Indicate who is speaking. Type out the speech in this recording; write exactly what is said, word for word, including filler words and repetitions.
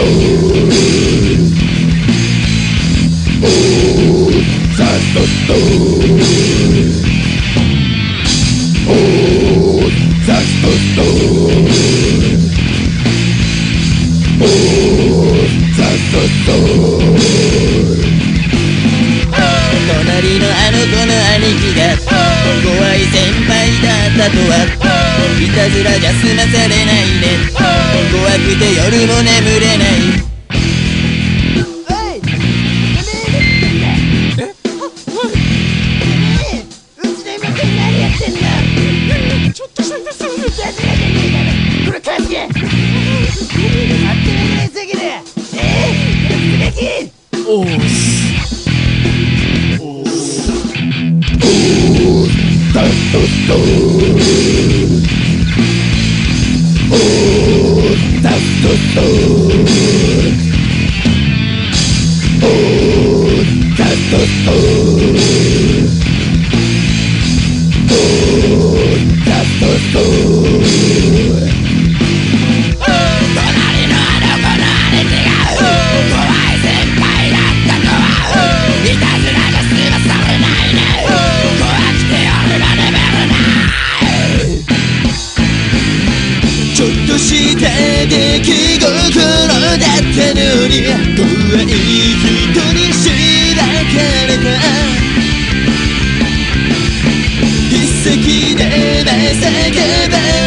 Speaker 1: 隣のあの子の兄貴が怖い先輩だったとはいたずらじゃ済まされないね。怖くて夜も眠れない。おい、てめええうちの今くん何やってんだ。ちょっとしたいですいたずらじゃねえだろ。これ貸して。勝手にねえすぎる。ええおーしした出来心だったのに怖い人にしばかれた。筆跡でまさか